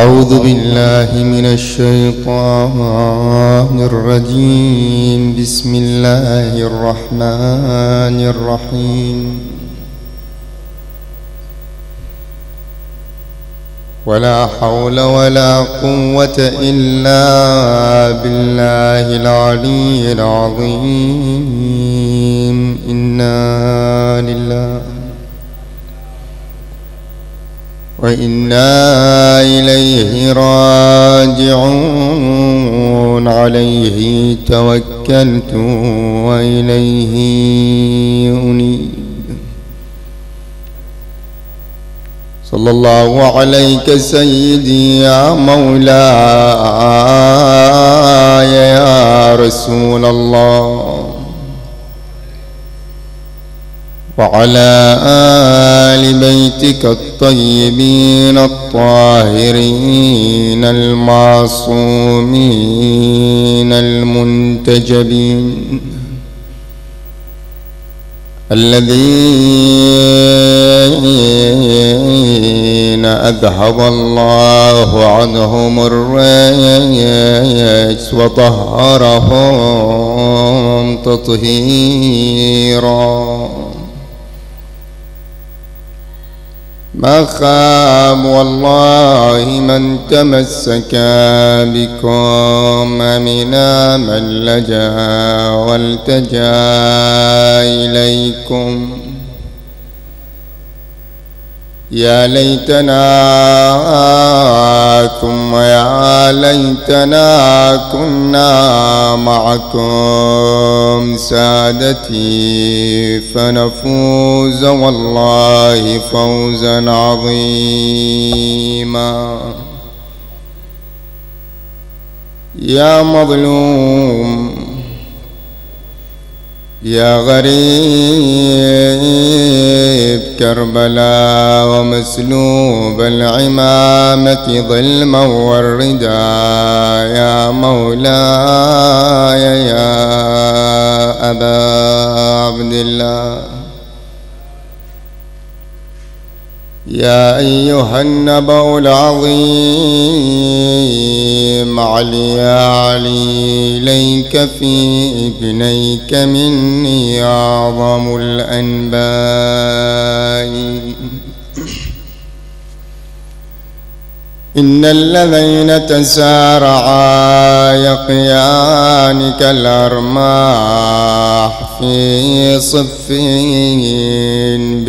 أعوذ بالله من الشيطان الرجيم. بسم الله الرحمن الرحيم. ولا حول ولا قوة إلا بالله العلي العظيم. إنا لله وإنا إليه راجعون. عليه توكلت وإليه أنيب. صلى الله عليك سيدي يا مولاي يا رسول الله، وعلى آل بيتك الطيبين الطاهرين المعصومين المنتجبين، الذين أذهب الله عنهم الرجس وطهرهم تطهيرا. ما خاب والله من تمسك بكم منا من لجأ والتجأ إليكم. يا ليتنا ثم يا ليتنا كنا معكم سادتي فنفوز والله فوزا عظيما. يا مظلوم يا غريب كربلاء ومسلوب العمامة ظلما والرداء، يا مولاي يا أبا عبد الله، يا أيها النبأ العظيم علي يا علي، إليك في ابنيك مني أعظم الأنباء. إن الذين تسارعا يقيان كالأرماح في صفين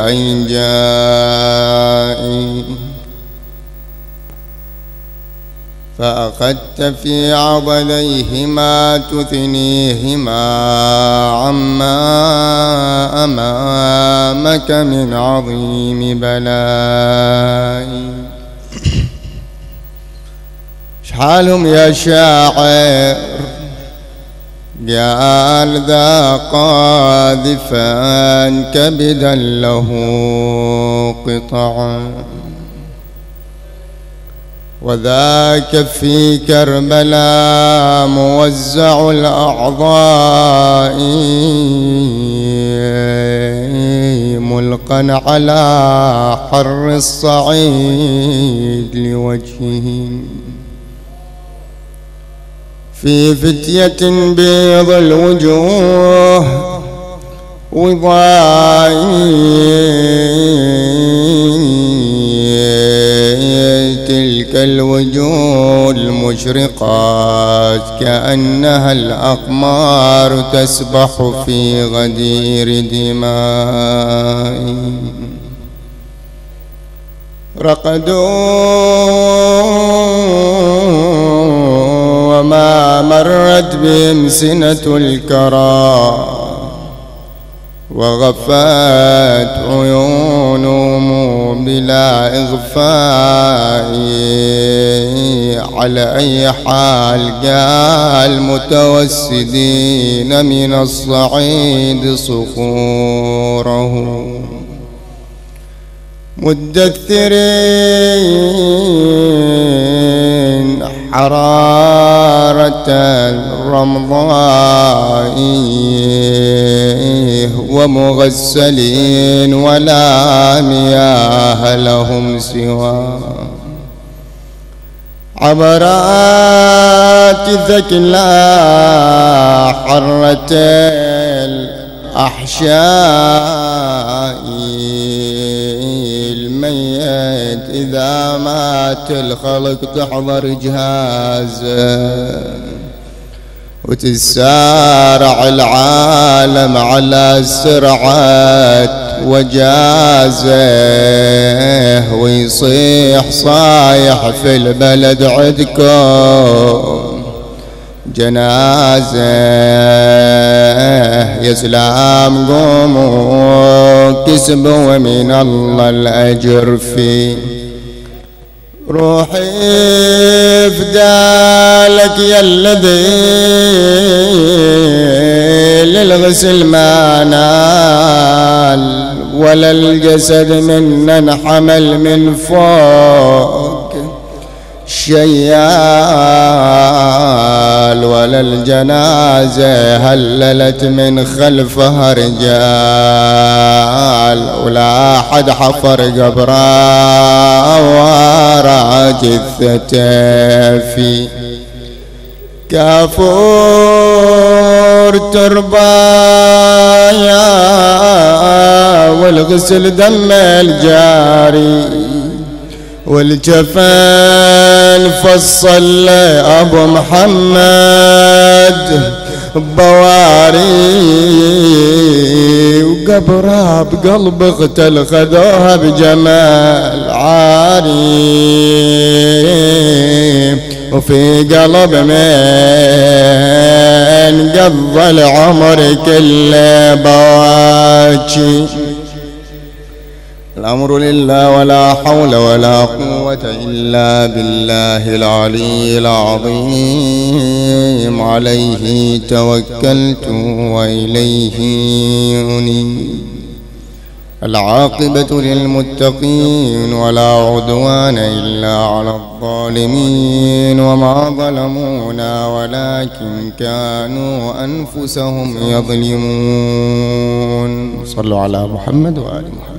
بالعنجاء، فأخذت في عضديهما تثنيهما عما أمامك من عظيم بلاء. شحالهم يا شاعر قال ذا قاذفا كبدا له قطعا، وذاك في كربلاء موزع الأعضاء ملقا على حر الصعيد لوجهه، في فتية بيض الوجوه تلك الوجوه المشرقات كأنها الأقمار تسبح في غدير دماء. رقدوا وما مرت بهم سنة الكرى، وغفت عيونهم بلا إغفاء. على أي حال قال متوسدين من الصعيد صخوره، مدثرين حرارة الرمضاء ومغسلين ولا مياه لهم سوى عبرات ثكلى حرة الأحشاء، الميت إذا مات الخلق تحضر جهازه، وتسارع العالم على سرعة وجازه، ويصيح صايح في البلد عدكم جنازة، يا سلام قوموا كسبوا من الله الأجر فيه، روحي فدالك يا الذي للغسل ما نال، ولا الجسد منا انحمل من فوق شيال، ولا الجنازة هللت من خلفها رجال، ولا أحد حفر قبره وراء جثته في كافور تربايا، والغسل دم الجاري، والجفن فصل أبو محمد بواري، وقبرها بقلب اغتل خذوها بجمال عاري، وفي قلب من قضى العمر كله بواكي. الأمر لله ولا حول ولا قوة إلا بالله العلي العظيم، عليه توكلت وإليه أنيب. العاقبة للمتقين ولا عدوان إلا على الظالمين، وما ظلمونا ولكن كانوا أنفسهم يظلمون. صلوا على محمد وآل محمد.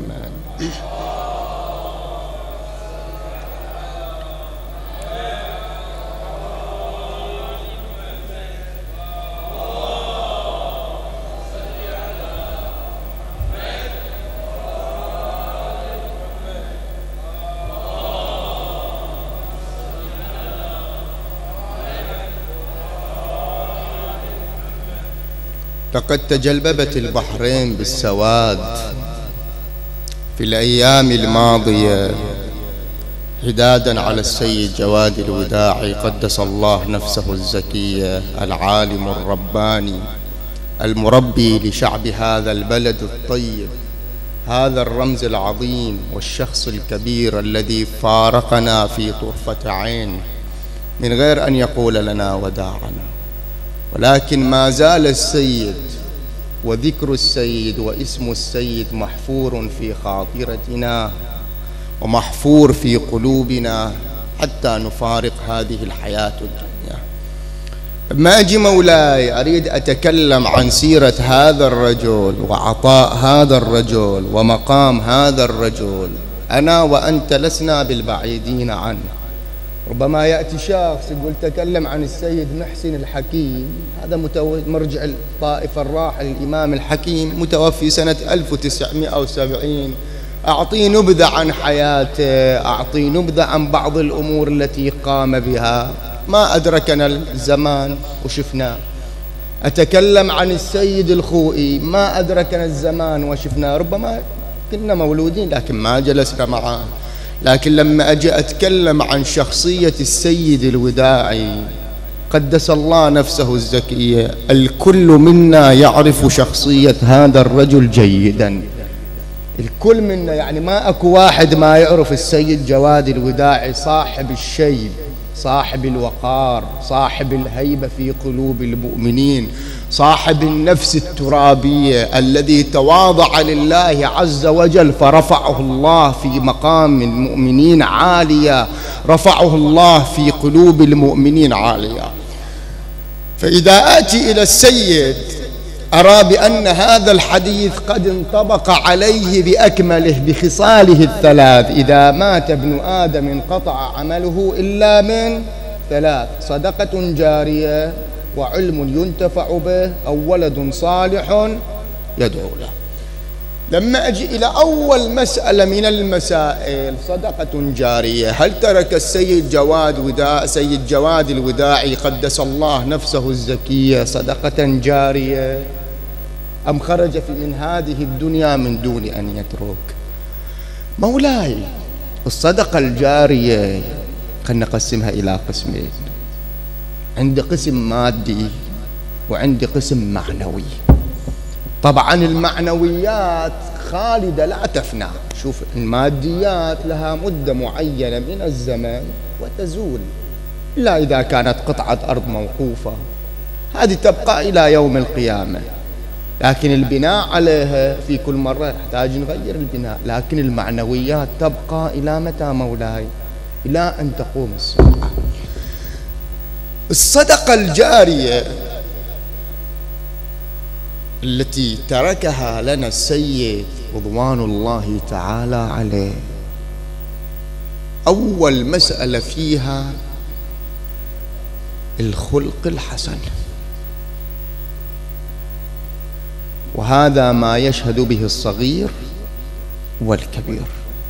لقد تجلببت البحرين بالسواد في الأيام الماضية حدادا على السيد جواد الوداعي قدس الله نفسه الزكية، العالم الرباني المربي لشعب هذا البلد الطيب، هذا الرمز العظيم والشخص الكبير الذي فارقنا في طرفة عين من غير أن يقول لنا وداعنا، ولكن ما زال السيد وذكر السيد واسم السيد محفور في خاطرتنا ومحفور في قلوبنا حتى نفارق هذه الحياة الدنيا. ما أجي مولاي أريد أتكلم عن سيرة هذا الرجل وعطاء هذا الرجل ومقام هذا الرجل، أنا وأنت لسنا بالبعيدين عنه. ربما يأتي شخص يقول تكلم عن السيد محسن الحكيم، هذا مرجع الطائفة الراحل الإمام الحكيم متوفي سنة 1970، أعطي نبذة عن حياته، أعطي نبذة عن بعض الأمور التي قام بها، ما أدركنا الزمان وشفناه. أتكلم عن السيد الخوئي، ما أدركنا الزمان وشفناه، ربما كنا مولودين لكن ما جلسنا معه. لكن لما أجي أتكلم عن شخصية السيد الوداعي قدس الله نفسه الزكية، الكل منا يعرف شخصية هذا الرجل جيدا، الكل منا، يعني ما أكو واحد ما يعرف السيد جواد الوداعي، صاحب الشيب، صاحب الوقار، صاحب الهيبة في قلوب المؤمنين، صاحب النفس الترابية الذي تواضع لله عز وجل فرفعه الله في مقام المؤمنين عالية، رفعه الله في قلوب المؤمنين عالية. فإذا آتي إلى السيد أرى بأن هذا الحديث قد انطبق عليه بأكمله بخصاله الثلاث: إذا مات ابن آدم انقطع عمله إلا من ثلاث: صدقة جارية، وعلم ينتفع به، أو ولد صالح يدعو له. لما أجي إلى أول مسألة من المسائل، صدقة جارية، هل ترك السيد جواد الوداعي قدس الله نفسه الزكية صدقة جارية، أم خرج من هذه الدنيا من دون أن يترك؟ مولاي، الصدقة الجارية خلنا نقسمها إلى قسمين: عندي قسم مادي وعندي قسم معنوي. طبعا المعنويات خالدة لا تفنى. شوف، الماديات لها مدة معينة من الزمن وتزول، إلا إذا كانت قطعة أرض موقوفة، هذه تبقى إلى يوم القيامة. لكن البناء عليها في كل مرة يحتاج نغير البناء. لكن المعنويات تبقى إلى متى مولاي؟ إلى أن تقوم الساعة. الصدقة الجارية التي تركها لنا السيد رضوان الله تعالى عليه، أول مسألة فيها الخلق الحسن، وهذا ما يشهد به الصغير والكبير.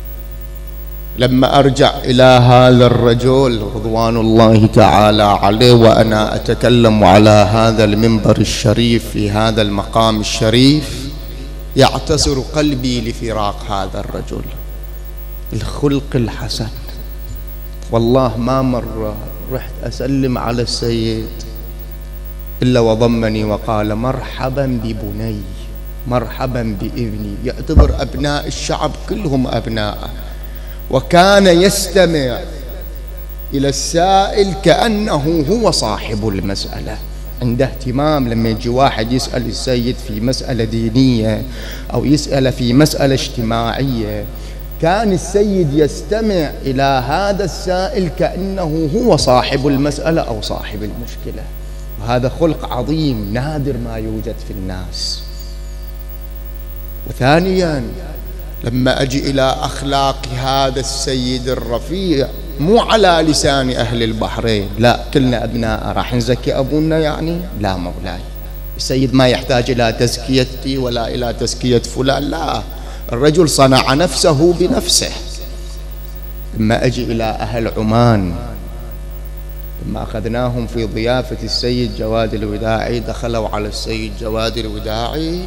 لما أرجع إلى هذا الرجل رضوان الله تعالى عليه وأنا أتكلم على هذا المنبر الشريف في هذا المقام الشريف، يعتصر قلبي لفراق هذا الرجل. الخلق الحسن، والله ما مرة رحت أسلم على السيد إلا وضمني وقال: مرحبا ببني، مرحبا بابني. يعتبر أبناء الشعب كلهم أبناءه، وكان يستمع إلى السائل كأنه هو صاحب المسألة. عنده اهتمام لما يجي واحد يسأل السيد في مسألة دينية أو يسأل في مسألة اجتماعية، كان السيد يستمع إلى هذا السائل كأنه هو صاحب المسألة أو صاحب المشكلة. وهذا خلق عظيم نادر ما يوجد في الناس. وثانيا، لما أجي إلى أخلاق هذا السيد الرفيع، مو على لسان أهل البحرين، لا كلنا أبناء، راح نزكي أبونا يعني؟ لا مولاي، السيد ما يحتاج إلى تزكيتي ولا إلى تزكية فلان، لا، الرجل صنع نفسه بنفسه. لما أجي إلى أهل عمان، لما أخذناهم في ضيافة السيد جواد الوداعي، دخلوا على السيد جواد الوداعي،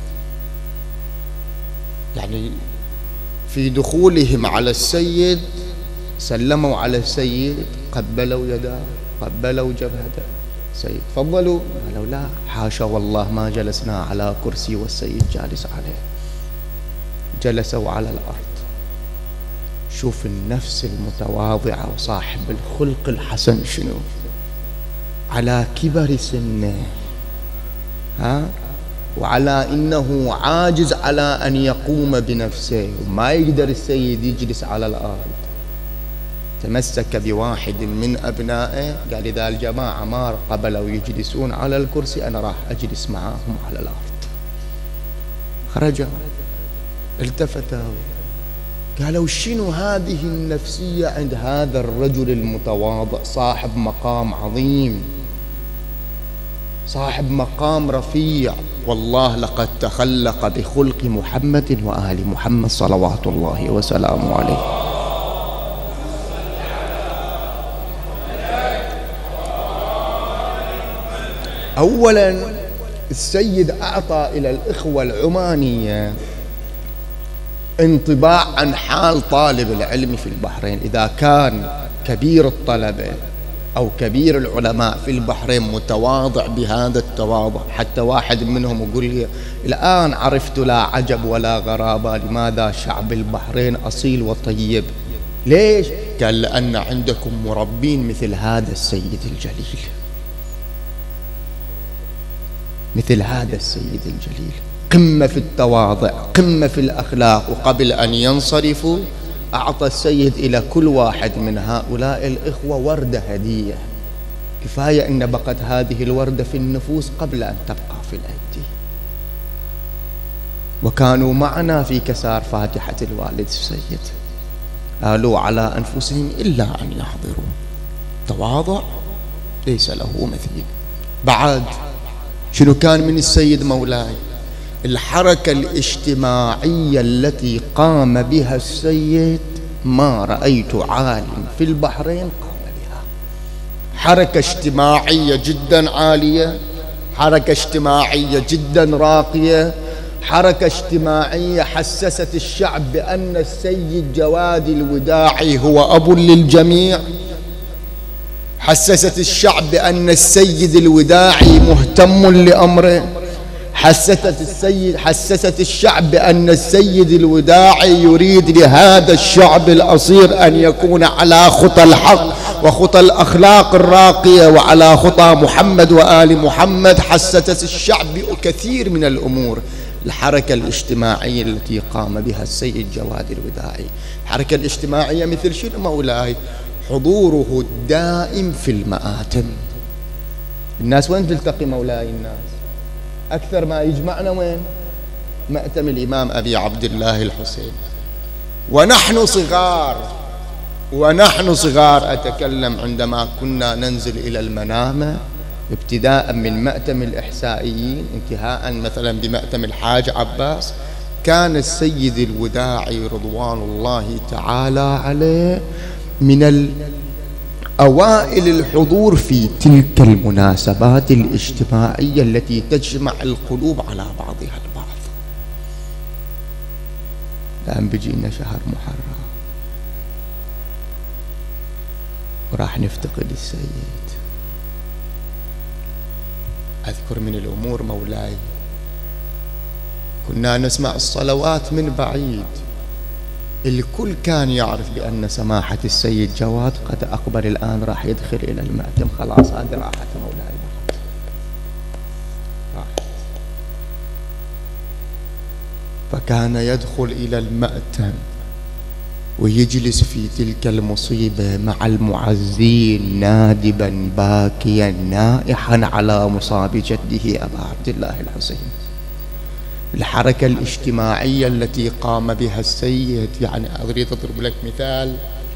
يعني في دخولهم على السيد سلموا على السيد، قبلوا يداه، قبلوا جبهته. سيد تفضلوا، قالوا لا حاشا والله ما جلسنا على كرسي والسيد جالس عليه، جلسوا على الأرض. شوف النفس المتواضعة وصاحب الخلق الحسن شنو، على كبر سنه وعلى إنه عاجز على أن يقوم بنفسه، وما يقدر السيد يجلس على الأرض، تمسك بواحد من أبنائه، قال إذا الجماعة ما قبلوا يجلسون على الكرسي أنا راح أجلس معاهم على الأرض. خرجوا التفتوا قالوا شنو هذه النفسية عند هذا الرجل المتواضع صاحب مقام عظيم، صاحب مقام رفيع، والله لقد تخلق بخلق محمد وآل محمد صلوات الله وسلامه عليه. أولا السيد أعطى إلى الإخوة العمانية انطباع عن حال طالب العلم في البحرين. إذا كان كبير الطلبة أو كبير العلماء في البحرين متواضع بهذا التواضع، حتى واحد منهم يقول لي الآن عرفت لا عجب ولا غرابة لماذا شعب البحرين أصيل وطيب. ليش؟ قال لأن عندكم مربين مثل هذا السيد الجليل، مثل هذا السيد الجليل، قمة في التواضع، قمة في الأخلاق. وقبل أن ينصرفوا أعطى السيد إلى كل واحد من هؤلاء الإخوة وردة هدية، كفاية أن بقت هذه الوردة في النفوس قبل أن تبقى في الأيدي. وكانوا معنا في كسار فاتحة الوالد السيد، آلوا على أنفسهم إلا أن يحضروا. تواضع ليس له مثيل. بعد شنو كان من السيد مولاي؟ الحركة الاجتماعية التي قام بها السيد ما رأيت عالم في البحرين قام بها. حركة اجتماعية جدا عالية، حركة اجتماعية جدا راقية، حركة اجتماعية حسست الشعب بأن السيد جواد الوداعي هو أب للجميع، حسست الشعب بأن السيد الوداعي مهتم لأمره، حسست الشعب بأن السيد الوداعي يريد لهذا الشعب الأصيل أن يكون على خطى الحق وخطى الأخلاق الراقية وعلى خطى محمد وآل محمد. حسست الشعب بكثير من الأمور. الحركة الاجتماعية التي قام بها السيد جواد الوداعي، الحركة الاجتماعية مثل شنو مولاي؟ حضوره الدائم في المآتم. الناس وين تلتقي مولاي؟ الناس أكثر ما يجمعنا وين؟ مأتم الإمام أبي عبد الله الحسين. ونحن صغار أتكلم عندما كنا ننزل إلى المنامة، ابتداء من مأتم الإحسائيين انتهاء مثلا بمأتم الحاج عباس، كان السيد الوداعي رضوان الله تعالى عليه من أوائل الحضور في تلك المناسبات الاجتماعية التي تجمع القلوب على بعضها البعض. الآن بيجينا شهر محرم وراح نفتقد السيد. أذكر من الأمور مولاي كنا نسمع الصلوات من بعيد، الكل كان يعرف بأن سماحة السيد جواد قد أقبل، الآن راح يدخل إلى المأتم، خلاص هذه راحت مولاي راحت. فكان يدخل إلى المأتم ويجلس في تلك المصيبة مع المعزين نادبا باكيا نائحا على مصاب جده أبا عبد الله الحسين. الحركة الاجتماعية التي قام بها السيد، يعني أريد أضرب لك مثال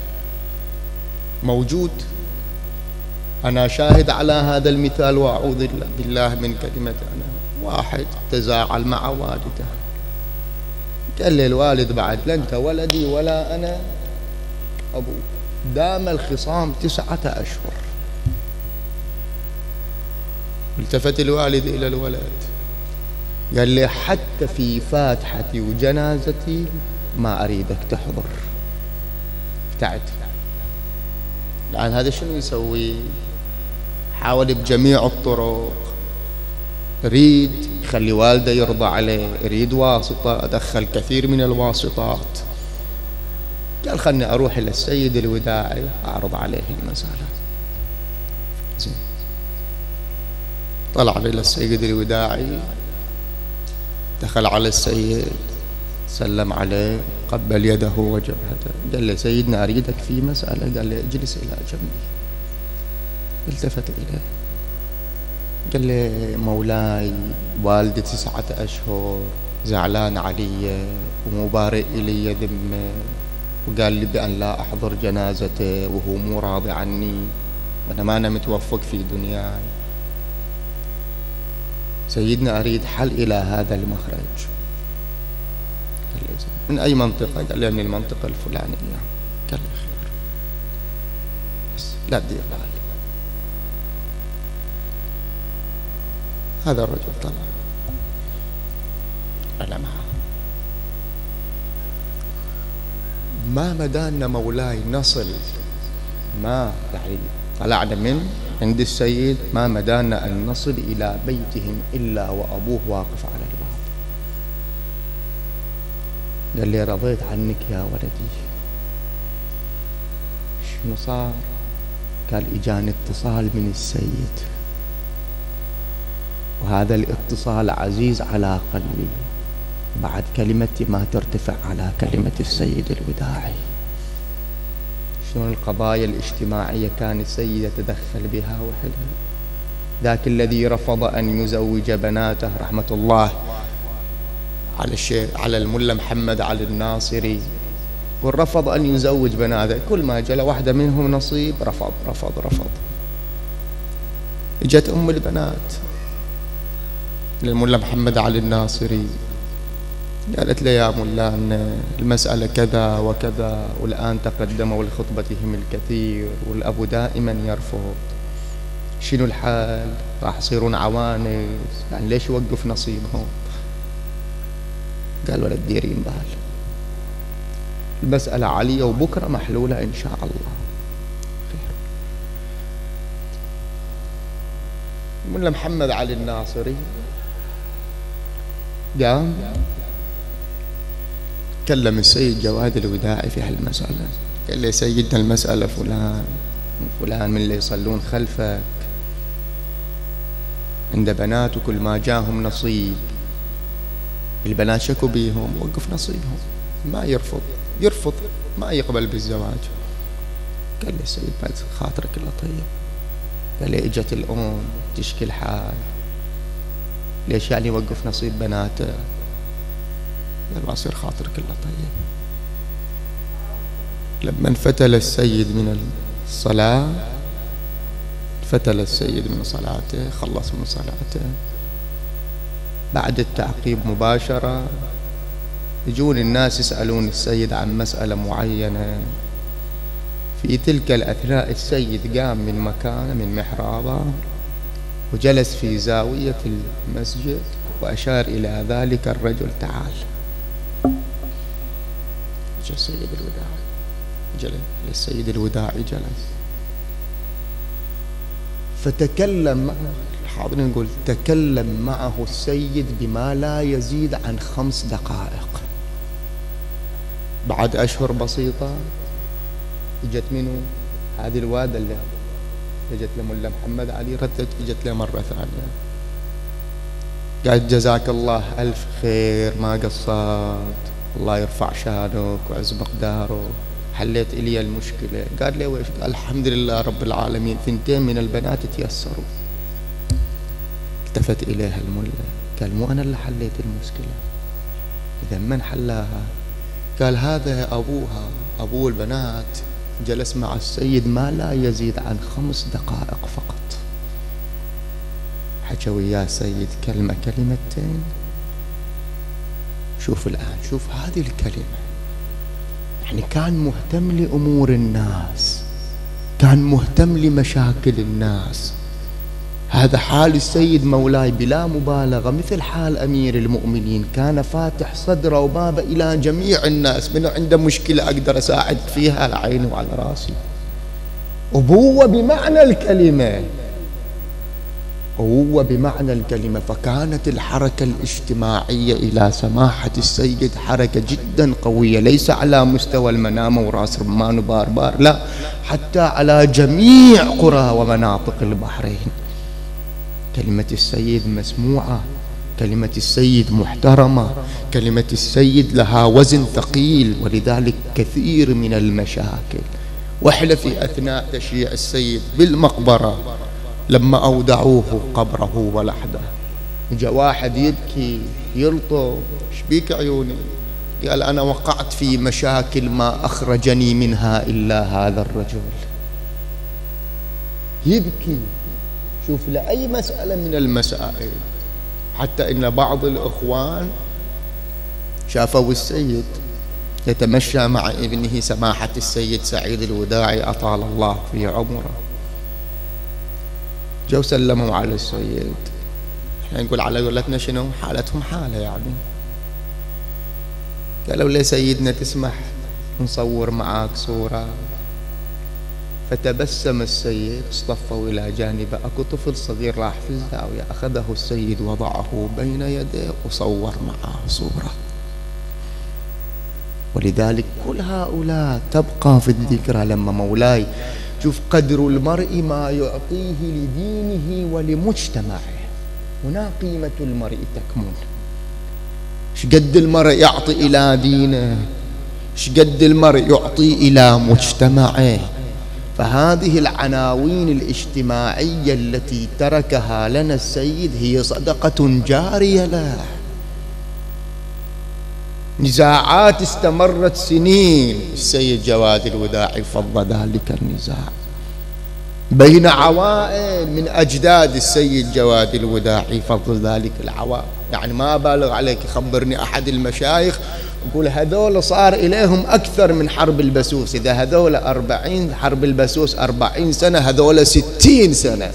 موجود، أنا شاهد على هذا المثال وأعوذ بالله من كلمة. أنا واحد تزاعل مع والده، قال لي الوالد بعد لا أنت ولدي ولا أنا أبوك. دام الخصام 9 أشهر. التفت الوالد إلى الولد قال لي حتى في فاتحتي وجنازتي ما أريدك تحضر، ابتعد. الآن هذا شنو يسوي؟ حاول بجميع الطرق، يريد يخلي والده يرضى عليه، يريد واسطة، أدخل كثير من الواسطات. قال خلني أروح إلى السيد الوداعي أعرض عليه المسألة. زين، طلع إلى السيد الوداعي، دخل على السيد، سلم عليه، قبل يده وجبهته، قال له سيدنا أريدك في مسألة. قال له اجلس إلى جنبي. التفت إليه قال لي مولاي والدي 9 أشهر زعلان علي ومبارئ إلي ذمه، وقال لي بأن لا أحضر جنازته وهو مو راضي عني وأنا ما أنا متوفق في دنياي. سيدنا أريد حل إلى هذا المخرج. قال لي من أي منطقة؟ قال لي من المنطقة الفلانية. قال لي خير، بس لا تدير بالك. هذا الرجل طلع، أنا معه. ما مدانا مولاي نصل، ما يعني طلعنا من عند السيد، ما مدانا أن نصل إلى بيتهم إلا وأبوه واقف على الباب. قال لي رضيت عنك يا ولدي. شنو صار؟ قال إجاني اتصال من السيد، وهذا الاتصال عزيز على قلبي، بعد كلمتي ما ترتفع على كلمة السيد الوداعي. شنو القضايا الاجتماعية كان السيد يتدخل بها وحلها. ذاك الذي رفض أن يزوج بناته رحمة الله على الملا محمد علي الناصري، ورفض أن يزوج بناته. كل ما جاء واحدة منهم نصيب رفض رفض رفض. اجت أم البنات للملا محمد علي الناصري، قالت له يا مولانا المسألة كذا وكذا، والآن تقدموا لخطبتهم الكثير والأبو دائما يرفض، شنو الحال؟ راح يصيرون عوانس، يعني ليش يوقف نصيبهم؟ قال ولا تديرين بال، المسألة عليا وبكرة محلولة إن شاء الله خير. الملا محمد علي الناصري قام كلم السيد جواد الوداعي في هالمسألة، قال له سيدنا المسألة فلان فلان من اللي يصلون خلفك عند بنات، وكل ما جاهم نصيب البنات شكوا بيهم، وقف نصيبهم، ما يرفض ما يقبل بالزواج. قال له السيد بعد خاطرك الله طيب. قال له اجت الأم تشكي الحال، ليش يعني يوقف نصيب بناته؟ قال ما يصير خاطرك الله طيب. لما انفتل السيد من الصلاة، فتل السيد من صلاته، خلص من صلاته، بعد التعقيب مباشرة يجون الناس يسألون السيد عن مسألة معينة. في تلك الأثناء السيد قام من مكانه من محرابه وجلس في زاوية المسجد وأشار إلى ذلك الرجل تعال. جاء السيد الوداعي، جلس للسيد الوداعي جلس، فتكلم معه الحاضرين، نقول تكلم معه السيد بما لا يزيد عن 5 دقائق. بعد أشهر بسيطة اجت منه هذه الوادة اللي اجت لملا محمد علي، ردت اجت له مرة ثانية، قالت جزاك الله ألف خير ما قصرت، الله يرفع شانك وعز مقدارك، حليت إلي المشكلة. قال لي ويش؟ قال الحمد لله رب العالمين 2 من البنات تيسروا. التفت إليها الملا قال مو أنا اللي حليت المشكلة، إذا من حلاها؟ قال هذا أبوها، أبو البنات جلس مع السيد ما لا يزيد عن 5 دقائق فقط، حكى وياه السيد كلمة كلمتين. شوف الآن، شوف هذه الكلمة، يعني كان مهتم لأمور الناس، كان مهتم لمشاكل الناس. هذا حال السيد مولاي بلا مبالغة، مثل حال أمير المؤمنين، كان فاتح صدره وبابه إلى جميع الناس، من عنده مشكلة أقدر أساعد فيها على عيني وعلى راسي. أبوة بمعنى الكلمة، أبوة بمعنى الكلمة. فكانت الحركة الاجتماعية إلى سماحة السيد حركة جدا قوية، ليس على مستوى المنامة وراس رمان وباربار، لا، حتى على جميع قرى ومناطق البحرين. كلمة السيد مسموعة، كلمة السيد محترمة، كلمة السيد لها وزن ثقيل، ولذلك كثير من المشاكل. وإحنا في أثناء تشييع السيد بالمقبرة لما أودعوه قبره ولحده، جاء واحد يبكي يلطم، ايش بيك عيوني؟ قال أنا وقعت في مشاكل ما أخرجني منها إلا هذا الرجل. يبكي. شوف لأي مسألة من المسائل، حتى إن بعض الإخوان شافوا السيد يتمشى مع ابنه سماحة السيد سعيد الوداعي أطال الله في عمره، جو سلموا على السيد. احنا نقول على قولتنا شنو حالتهم حالة يعني. قالوا لي سيدنا تسمح نصور معاك صورة؟ فتبسم السيد، اصطفوا إلى جانبه، أكو طفل صغير راح في الزاوية، أخذه السيد وضعه بين يديه وصور معه صورة. ولذلك كل هؤلاء تبقى في الذكرى. لما مولاي شوف قدر المرء ما يعطيه لدينه ولمجتمعه، هنا قيمة المرء تكمن. شقد المرء يعطي إلى دينه، شقد المرء يعطي إلى مجتمعه. فهذه العناوين الاجتماعية التي تركها لنا السيد هي صدقة جارية له، نزاعات استمرت سنين. السيد جواد الوداعي فض ذلك النزاع بين عوائل من أجداد السيد جواد الوداعي، فضل ذلك العوائل. يعني ما بالغ عليك، خبرني أحد المشايخ يقول هذول صار إليهم أكثر من حرب البسوس. إذا هذول 40 حرب البسوس 40 سنة، هذول 60 سنة،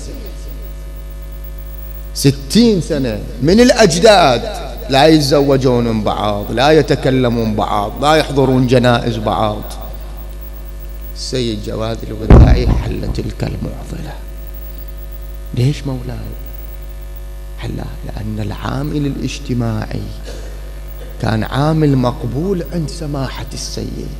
60 سنة من الأجداد لا يتزوجون من بعض، لا يتكلمون بعض، لا يحضرون جنائز بعض. السيد جواد الوداعي حل تلك المعضلة. ليش مولاي حلها؟ لأن العامل الاجتماعي كان عامل مقبول عند سماحة السيد.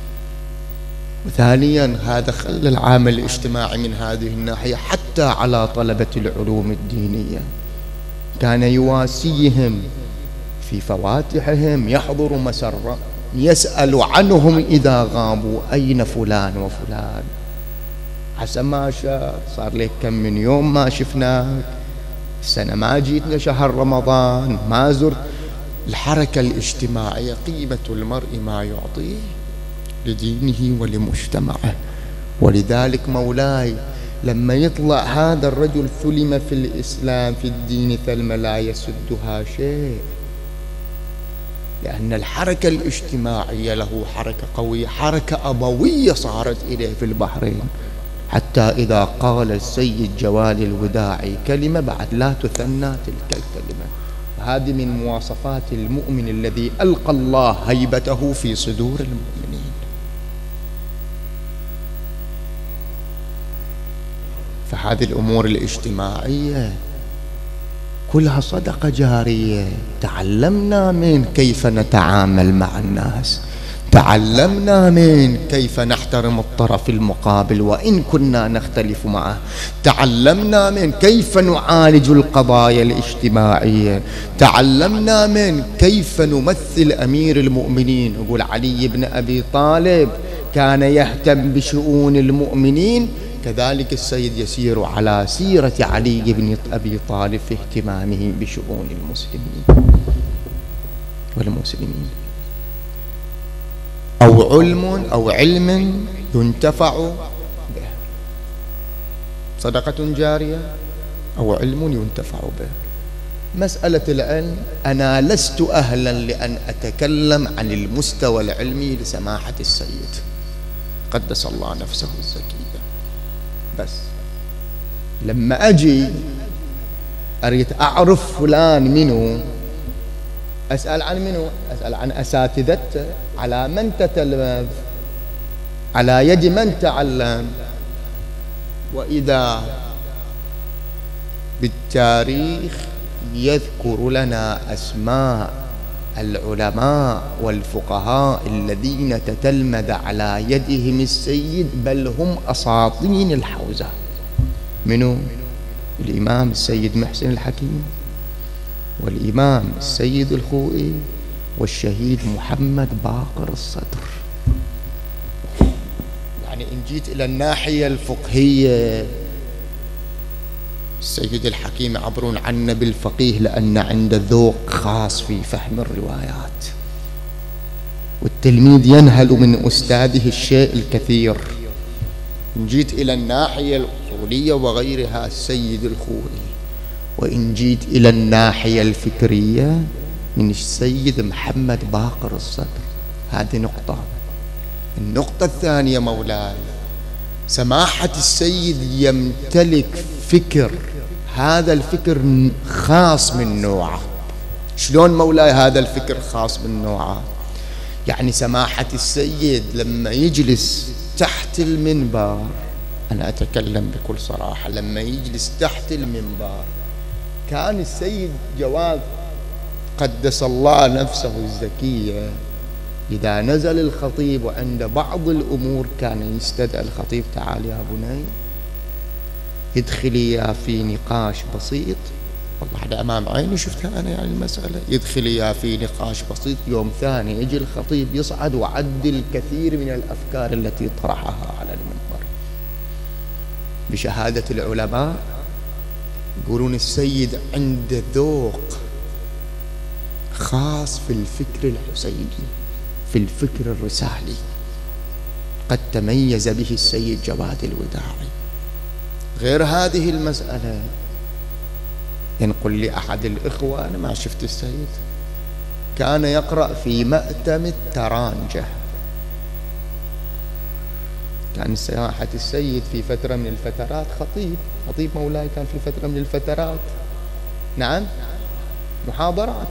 وثانيا هذا خلى العامل الاجتماعي من هذه الناحية حتى على طلبة العلوم الدينية، كان يواسيهم في فواتحهم، يحضر مسرة، يسأل عنهم إذا غابوا أين فلان وفلان، حسن ما شاء صار لك كم من يوم ما شفناك، السنة ما جيتنا شهر رمضان ما زرت. الحركة الاجتماعية قيمة المرء ما يعطيه لدينه ولمجتمعه. ولذلك مولاي لما يطلع هذا الرجل ثلم في الإسلام في الدين ثلم لا يسدها شيء، لأن الحركة الاجتماعية له حركة قوية، حركة أبوية صارت إليه في البحرين، حتى إذا قال السيد جواد الوداعي كلمة بعد لا تثنى تلك الكلمة. هذه من مواصفات المؤمن الذي ألقى الله هيبته في صدور المؤمنين. فهذه الأمور الاجتماعية كلها صدقة جارية. تعلمنا من كيف نتعامل مع الناس، تعلمنا من كيف نحترم الطرف المقابل وإن كنا نختلف معه، تعلمنا من كيف نعالج القضايا الاجتماعية، تعلمنا من كيف نمثل أمير المؤمنين. يقول علي بن أبي طالب كان يهتم بشؤون المؤمنين، كذلك السيد يسير على سيرة علي بن أبي طالب في اهتمامه بشؤون المسلمين والمسلمين. أو علم ينتفع به، صدقة جارية أو علم ينتفع به. مسألة العلم أنا لست أهلا لأن أتكلم عن المستوى العلمي لسماحة السيد قدس الله نفسه الزكية، بس لما أجي أريد أعرف فلان منه أسأل عن منه، أسأل عن أساتذته، على من تتلمذ، على يد من تعلم. وإذا بالتاريخ يذكر لنا أسماء العلماء والفقهاء الذين تتلمذ على يدهم السيد، بل هم أساطين الحوزة. منو؟ الإمام السيد محسن الحكيم، والإمام السيد الخوئي، والشهيد محمد باقر الصدر. يعني إن جيت إلى الناحية الفقهية السيد الحكيم يعبرون عنه بالفقيه لأن عنده ذوق خاص في فهم الروايات، والتلميذ ينهل من أستاذه الشيء الكثير. إن جيت إلى الناحية الأصولية وغيرها السيد الخوئي، وإن جيت إلى الناحية الفكرية من السيد محمد باقر الصدر. هذه نقطة. النقطة الثانية مولاي، سماحة السيد يمتلك فكر، هذا الفكر خاص من نوعه. شلون مولاي هذا الفكر خاص من نوعه؟ يعني سماحة السيد لما يجلس تحت المنبر، أنا أتكلم بكل صراحة، لما يجلس تحت المنبر كان السيد جواد قدس الله نفسه الزكية إذا نزل الخطيب وعند بعض الأمور كان يستدعي الخطيب، تعال يا بني يدخلي يا في نقاش بسيط. والله هذا أمام عيني شفتها أنا، يعني المسألة يدخلي يا في نقاش بسيط. يوم ثاني يجي الخطيب يصعد وعدل كثير من الأفكار التي طرحها على المنبر. بشهادة العلماء يقولون السيد عنده ذوق خاص في الفكر الحسيني، في الفكر الرسالي، قد تميز به السيد جواد الوداعي. غير هذه المسألة، ينقل لي أحد الإخوة، أنا ما شفت السيد، كان يقرأ في مأتم الترانجة. كان سماحة السيد في فترة من الفترات خطيب مولاي، كان في فترة من الفترات نعم محاضرات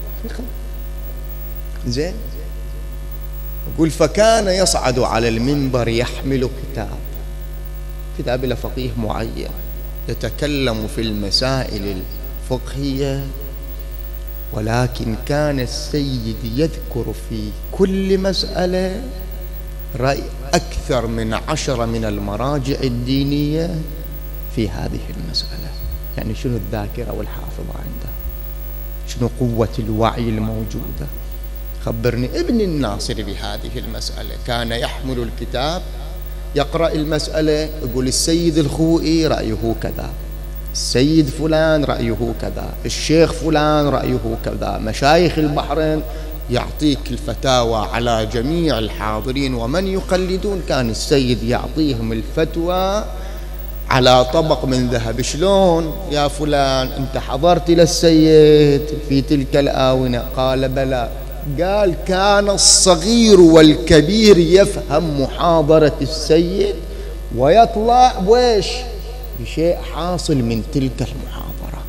زين. يقول فكان يصعد على المنبر يحمل كتاب لفقيه معين يتكلم في المسائل الفقهية، ولكن كان السيد يذكر في كل مسألة رأي أكثر من 10 من المراجع الدينية في هذه المسألة. يعني شنو الذاكرة والحافظة عنده، شنو قوة الوعي الموجودة. خبرني ابن الناصر بهذه المسألة، كان يحمل الكتاب يقرأ المسألة، يقول السيد الخوئي رأيه كذا، السيد فلان رأيه كذا، الشيخ فلان رأيه كذا، مشايخ البحرين، يعطيك الفتاوى على جميع الحاضرين ومن يقلدون. كان السيد يعطيهم الفتوى على طبق من ذهب. شلون يا فلان أنت حضرت للسيد في تلك الآونة؟ قال بلى. قال كان الصغير والكبير يفهم محاضرة السيد ويطلع ويش بشيء حاصل من تلك المحاضرة.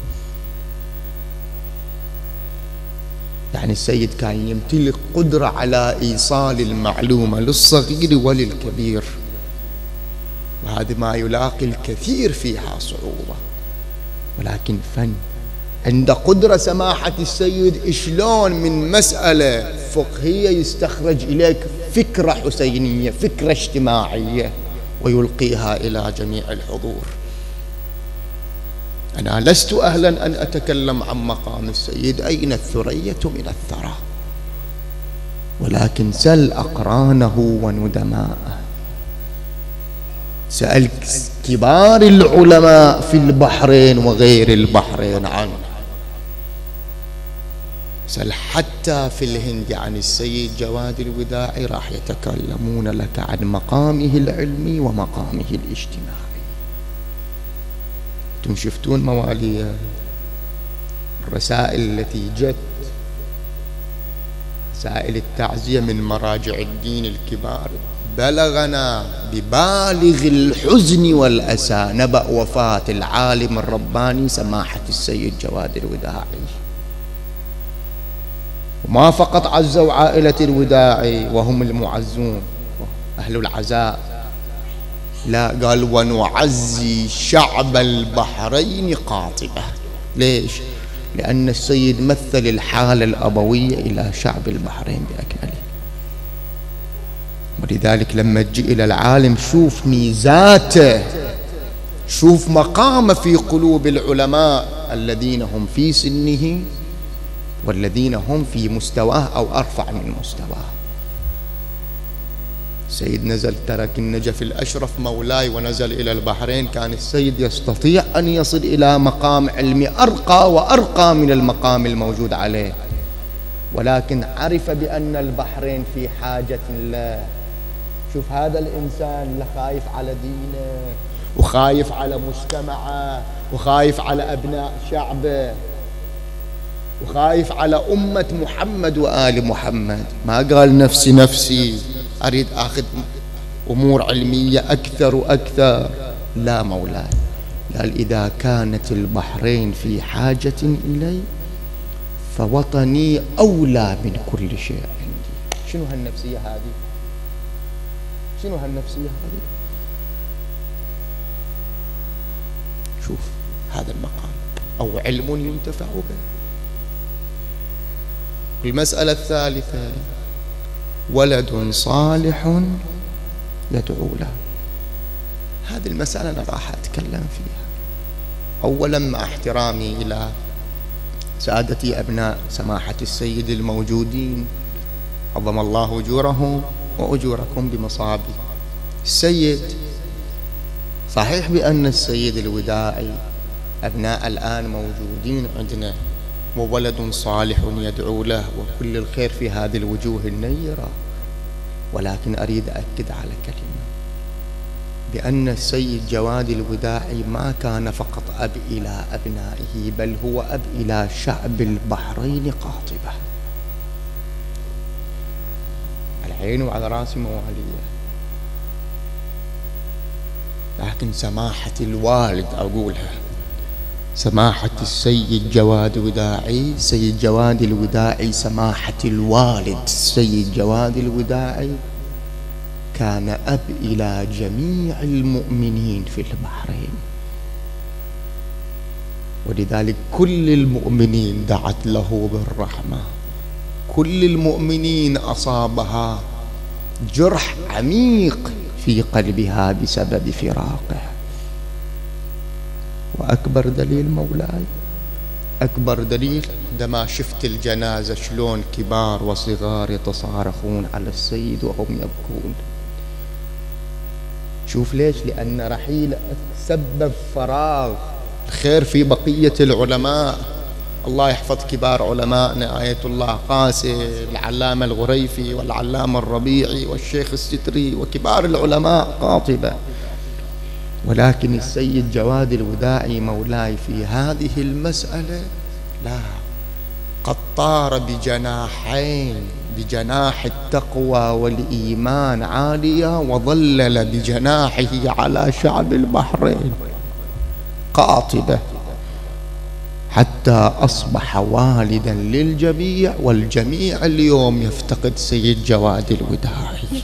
يعني السيد كان يمتلك قدرة على إيصال المعلومة للصغير وللكبير، وهذا ما يلاقي الكثير فيها صعوبة، ولكن فن. عند قدرة سماحة السيد شلون من مسألة فقهية يستخرج إليك فكرة حسينية، فكرة اجتماعية، ويلقيها إلى جميع الحضور. أنا لست أهلا أن أتكلم عن مقام السيد، أين الثريا من الثرى، ولكن سل أقرانه وندماءه، سأل كبار العلماء في البحرين وغير البحرين عنه، سأل حتى في الهند عن السيد جواد الوداعي، راح يتكلمون لك عن مقامه العلمي ومقامه الاجتماعي. انتم شفتون موالي الرسائل التي جت، رسائل التعزية من مراجع الدين الكبار، بلغنا ببالغ الحزن والأسى نبأ وفاة العالم الرباني سماحة السيد جواد الوداعي. وما فقط عزوا عائلة الوداعي وهم المعزون أهل العزاء، لا، قال ونعزي شعب البحرين قاطبة. ليش؟ لأن السيد مثل الحالة الأبوية إلى شعب البحرين بأكمله. ولذلك لما تجي إلى العالم شوف ميزاته، شوف مقامه في قلوب العلماء الذين هم في سنه والذين هم في مستواه أو أرفع من مستواه. السيد نزل، ترك النجف الأشرف مولاي ونزل إلى البحرين، كان السيد يستطيع أن يصل إلى مقام علمي أرقى وأرقى من المقام الموجود عليه، ولكن عرف بأن البحرين في حاجة له. شوف هذا الإنسان خايف على دينه وخايف على مجتمعه وخايف على أبناء شعبه وخايف على أمة محمد وآل محمد. ما قال نفسي نفسي أريد أخذ أمور علمية أكثر وأكثر، لا مولاي، قال إذا كانت البحرين في حاجة إلي فوطني أولى من كل شيء عندي. شنو هالنفسية هذه؟ شنو هالنفسية هذه؟ شوف هذا المقام، أو علم ينتفع به. المسألة الثالثة، ولد صالح يدعو له. هذه المسألة أنا راح أتكلم فيها. أولا مع احترامي إلى سادتي أبناء سماحة السيد الموجودين، عظم الله أجورهم وأجوركم بمصابي. السيد صحيح بأن السيد الوداعي أبناء الآن موجودين عندنا وولد صالح يدعو له وكل الخير في هذه الوجوه النيرة. ولكن أريد أكد على كلمة، بأن السيد جواد الوداعي ما كان فقط أب إلى أبنائه، بل هو أب إلى شعب البحرين قاطبة. العين وعلى راسي موالية، لكن سماحة الوالد أقولها، سماحة السيد جواد الوداعي، سيد جواد الوداعي، سماحة الوالد السيد جواد الوداعي كان أب إلى جميع المؤمنين في البحرين، ولذلك كل المؤمنين دعت له بالرحمة، كل المؤمنين أصابها جرح عميق في قلبها بسبب فراقه. وأكبر دليل مولاي، أكبر دليل عندما شفت الجنازة شلون كبار وصغار يتصارخون على السيد وهم يبكون. شوف ليش؟ لأن رحيل سبب فراغ الخير في بقية العلماء. الله يحفظ كبار علمائنا، آية الله قاسم، العلامة الغريفي والعلامة الربيعي والشيخ الستري وكبار العلماء قاطبة. ولكن السيد جواد الوداعي مولاي في هذه المسألة لا، قد طار بجناحين، بجناح التقوى والإيمان عالية، وظلل بجناحه على شعب البحرين قاطبة، حتى أصبح والدا للجميع، والجميع اليوم يفتقد سيد جواد الوداعي.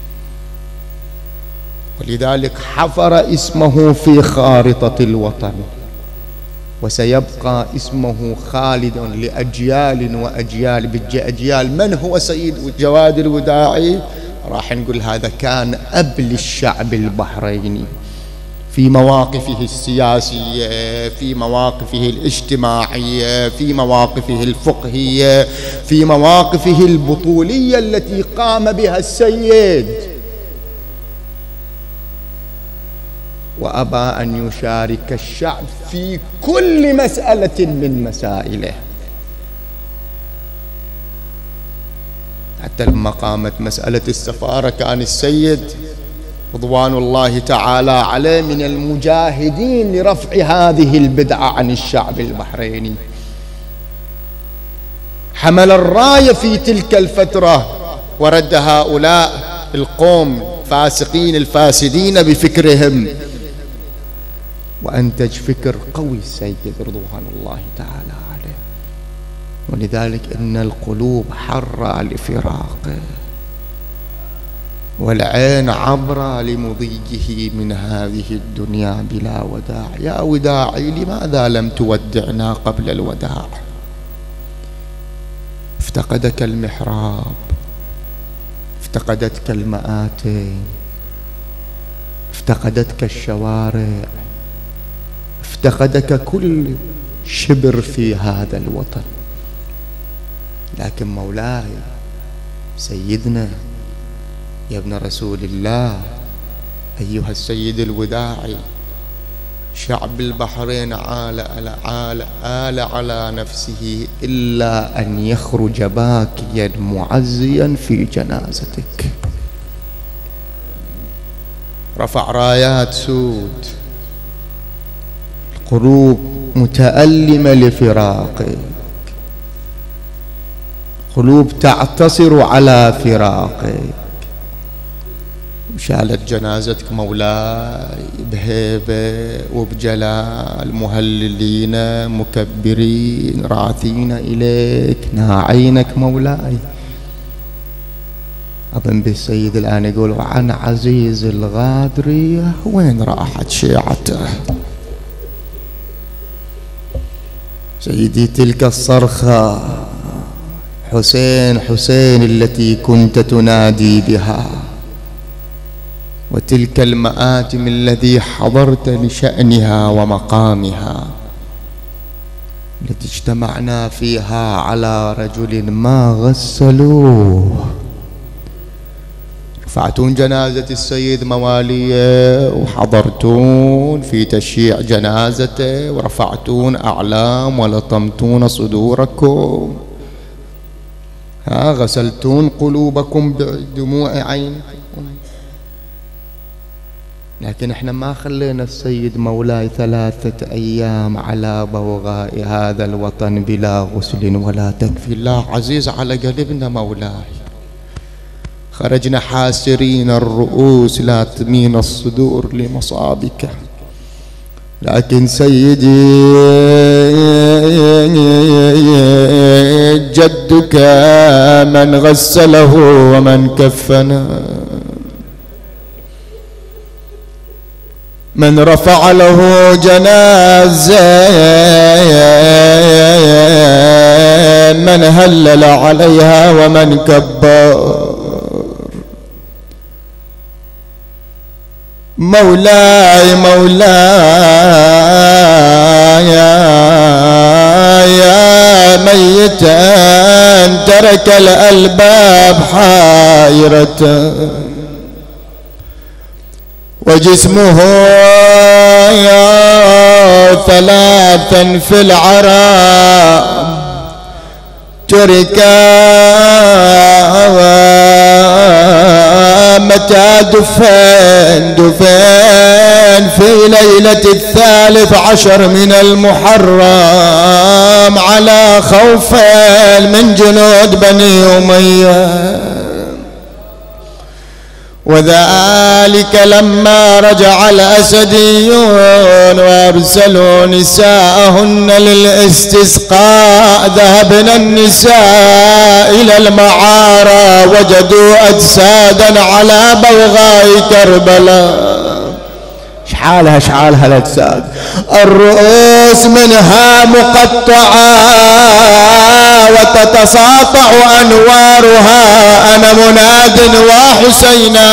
ولذلك حفر اسمه في خارطة الوطن، وسيبقى اسمه خالد لأجيال وأجيال بأجيال. من هو سيد جواد الوداعي؟ راح نقول هذا كان أب للشعب البحريني في مواقفه السياسية، في مواقفه الاجتماعية، في مواقفه الفقهية، في مواقفه البطولية التي قام بها السيد، وأبى أن يشارك الشعب في كل مسألة من مسائله. حتى لما قامت مسألة السفارة كان السيد رضوان الله تعالى عليه من المجاهدين لرفع هذه البدعة عن الشعب البحريني. حمل الراية في تلك الفترة ورد هؤلاء القوم فاسقين الفاسدين بفكرهم، وأنتج فكر قوي السيد رضوان الله تعالى عليه. ولذلك إن القلوب حرة لفراقه، والعين عبرة لمضيه من هذه الدنيا بلا وداع. يا وداعي لماذا لم تودعنا قبل الوداع؟ افتقدك المحراب، افتقدتك المآتين، افتقدتك الشوارع، افتقدك كل شبر في هذا الوطن. لكن مولاي سيدنا يا ابن رسول الله، أيها السيد الوداعي، شعب البحرين آل على نفسه إلا أن يخرج باكيا معزيا في جنازتك. رفع رايات سود، القلوب متألمة لفراقك، قلوب تعتصر على فراقك. شالت جنازتك مولاي بهيبة وبجلال، مهللين مكبرين راثين إليك ناعينك مولاي. أظن بالسيد الآن يقول عن عزيز الغادرية وين راحت شيعته؟ سيدي تلك الصرخة حسين حسين التي كنت تنادي بها، وتلك المآتم الذي حضرت لشأنها ومقامها، التي اجتمعنا فيها على رجل ما غسلوه رفعتون جنازة السيد موالية وحضرتون في تشييع جنازته ورفعتون أعلام ولطمتون صدوركم، غسلتون قلوبكم بدموع عينكم. لكن احنا ما خلينا السيد مولاي 3 أيام على بوغاء هذا الوطن بلا غسل ولا تكفي. الله عزيز على قلبنا مولاي. خرجنا حاسرين الرؤوس لاتمين الصدور لمصابك. لكن سيدي جدك من غسله ومن كفنا، من رفع له جنازة، من هلل عليها ومن كبر. مولاي مولاي يا ميتا ترك الألباب حائرة، وجسمه 3 في العراء ترك. متى دفن في ليلة 13 من المحرم على خوف من جنود بني أمية. وذلك لما رجع الأسديون وأرسلوا نساءهن للاستسقاء، ذهبنا النساء إلى المعارى وجدوا أجسادا على بوغاء كربلاء. شحالها الأجساد، الرؤوس منها مقطعة وتتساطع أنوارها. أنا مناد وحسينا.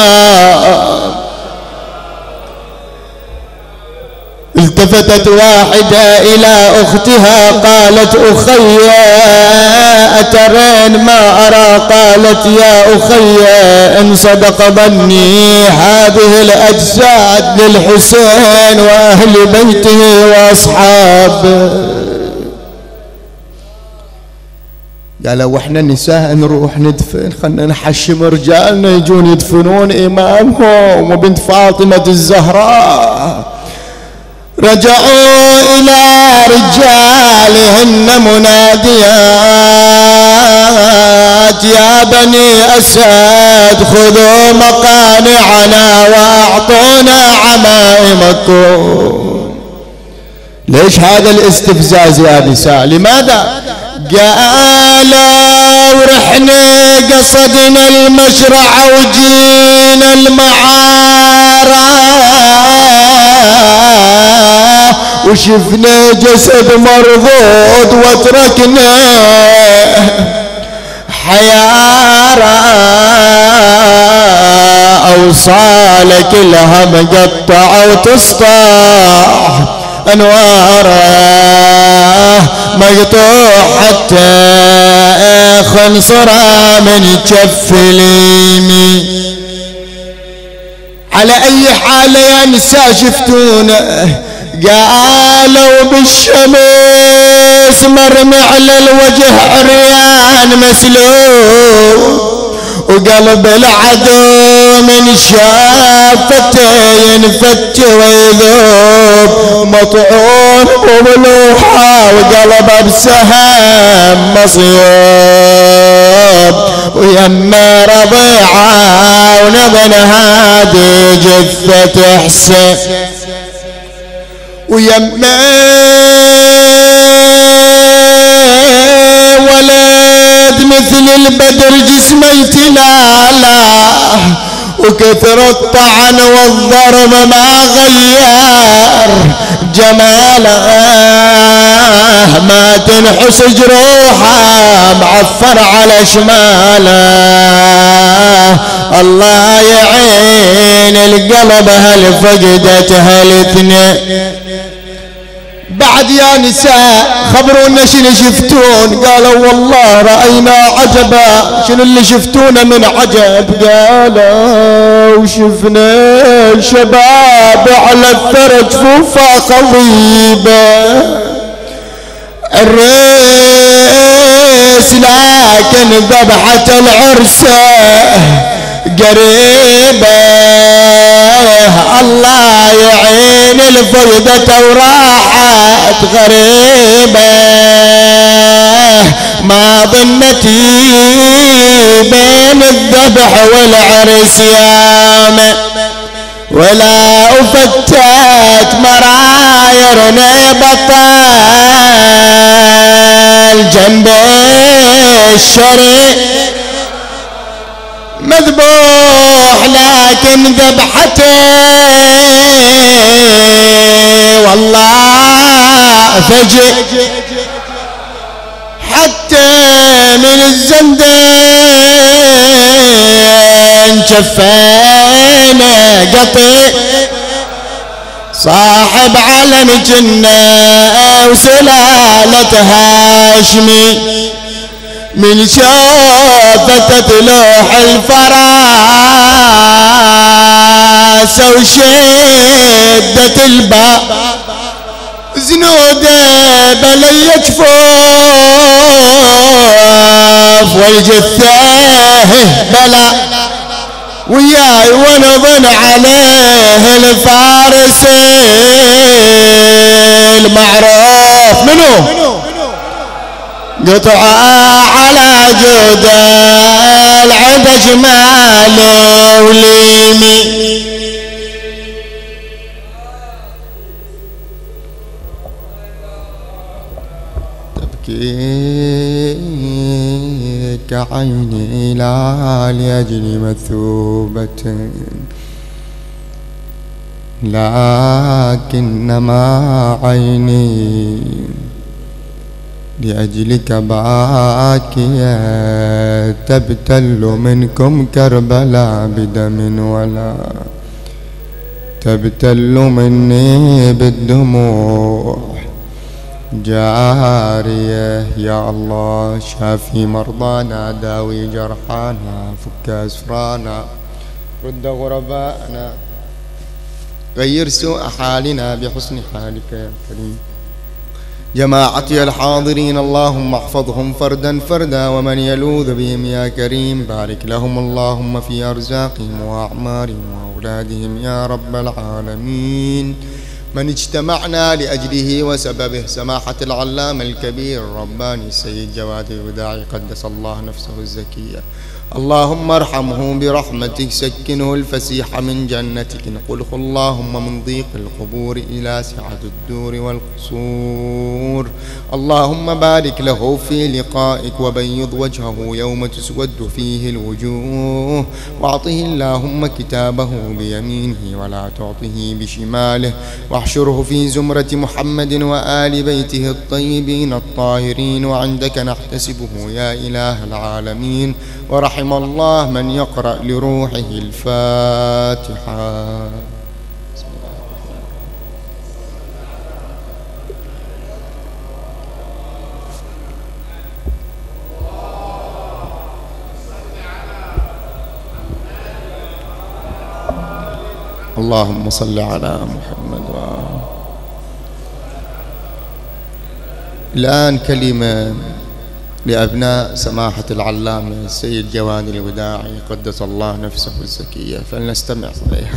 التفتت واحدة إلى أختها قالت أخي أترين ما أرى؟ قالت يا أخي إن صدق ظني هذه الأجساد للحسين وأهل بيته وأصحابه. قالوا احنا نساء نروح ندفن، خلنا نحشم رجالنا يجون يدفنون إمامهم وبنت فاطمة الزهراء. رجعوا إلى رجالهن مناديات يا بني أسد خذوا مقانعنا وأعطونا عمائمكم. ليش هذا الاستفزاز يا نساء؟ لماذا؟ قالوا رحنا قصدنا المشرع وجينا المعارة وشفنا جسد مرضوض وتركنا حيارة. أوصال كلها مقطعة وتسطح أنواره مقطوع حتى خنصرة من كف اليمين. على أي حال يا نساء شفتونا؟ قالوا بالشمس مرمي على الوجه عريان مسلوب وقلب العدو من شافته ينفت ويذوب مطعون وملوحة وقلبه بسهم مصيوب ويما رضيعة ونبن هادي جثة حسين ويما ولد مثل البدر جسمه يتلالا وكثر الطعن والضرب ما غير جماله ما تنحس جروحه معفر على شماله. الله يعين القلب هل فقدتها الاثنين بعد يا نساء خبرونا شنو شفتون؟ قالوا والله رأينا عجبا. شنو اللي شفتونا من عجب؟ قالوا شفنا شباب على الثرى جفوفا خضيبة الريس لكن ذبحة العرسة قريبة. الله يعين الفردة وراحت غريبة ما ظنتي بين الذبح والعرس ياما ولا أفتت مرايرنا بطال جنب الشريك مذبوح لكن ذبحته والله فجأة حتى من الزندان شفينا قطيع صاحب علم جنة وسلالة هاشمي من شوفة تلوح الفراس وشدة الباب زنوده بلي جفوف والجثة بلا وياي ونظن عليه الفارس المعروف منو قطع على جود العد جمال وليمي تبكي كعيني لا لأجل مثوبة لكنما عيني لأجلك باكية تبتل منكم كربلاء بدم ولا تبتل مني بالدموع جارية. يا الله شافي مرضانا داوي جرحانا فك أسرانا رد غرباءنا غير سوء حالنا بحسن حالك يا كريم. جماعتي الحاضرين اللهم احفظهم فردا فردا ومن يلوذ بهم يا كريم بارك لهم اللهم في أرزاقهم وأعمارهم وأولادهم يا رب العالمين. من اجتمعنا لأجله وسببه سماحة العلامة الكبير الرباني السيد جواد الوداعي قدس الله نفسه الزكية اللهم ارحمه برحمتك سكنه الفسيح من جنتك انقله اللهم من ضيق القبور إلى سعة الدور والقصور. اللهم بارك له في لقائك وبيض وجهه يوم تسود فيه الوجوه واعطه اللهم كتابه بيمينه ولا تعطه بشماله واحشره في زمرة محمد وآل بيته الطيبين الطاهرين وعندك نحتسبه يا إله العالمين. ورحم الله من يقرأ لروحه الفاتحة. اللهم صل على محمد الآن كلمة لأبناء سماحة العلامة السيد جواد الوداعي قدس الله نفسه الزكية فلنستمع إليها.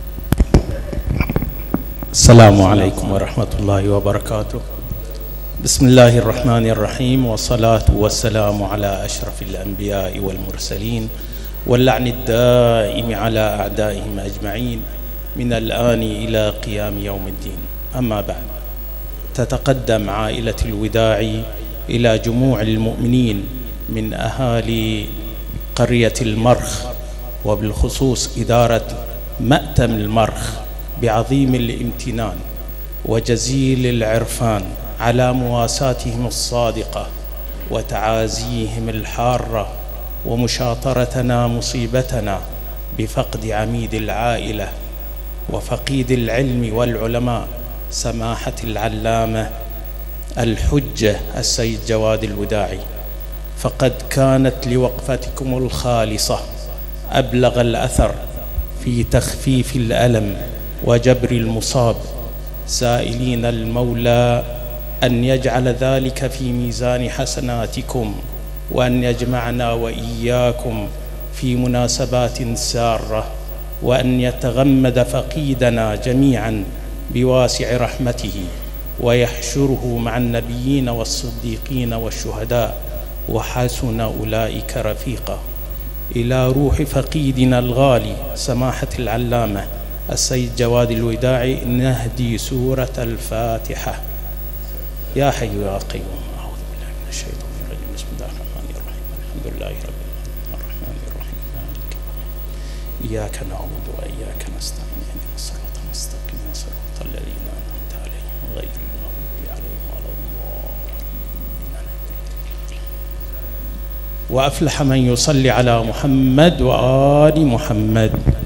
السلام عليكم ورحمة الله وبركاته. بسم الله الرحمن الرحيم والصلاة والسلام على أشرف الأنبياء والمرسلين واللعن الدائم على أعدائهم أجمعين من الآن إلى قيام يوم الدين. أما بعد، تتقدم عائلة الوداعي إلى جموع المؤمنين من أهالي قرية المرخ وبالخصوص إدارة مأتم المرخ بعظيم الامتنان وجزيل العرفان على مواساتهم الصادقة وتعازيهم الحارة ومشاطرتنا مصيبتنا بفقد عميد العائلة وفقيد العلم والعلماء سماحة العلامة الحجة السيد جواد الوداعي، فقد كانت لوقفتكم الخالصة أبلغ الأثر في تخفيف الألم وجبر المصاب، سائلين المولى أن يجعل ذلك في ميزان حسناتكم، وأن يجمعنا وإياكم في مناسبات سارة، وأن يتغمد فقيدنا جميعا بواسع رحمته، ويحشره مع النبيين والصديقين والشهداء، وحسن أولئك رفيقا. إلى روح فقيدنا الغالي سماحة العلامة السيد جواد الوداعي نهدي سورة الفاتحة. يا حي يا قيوم، أعوذ بالله من الشيطان الرجيم، بسم الله الرحمن الرحيم، الحمد لله رب العالمين الرحمن الرحيم مالك يوم الدين، إياك نعبد وإياك نستعين، اهدنا الصراط المستقيم صراط الذين أنعمت عليهم غير المغضوب عليهم ولا الضالين. وأفلح من يصلي على محمد وآل محمد.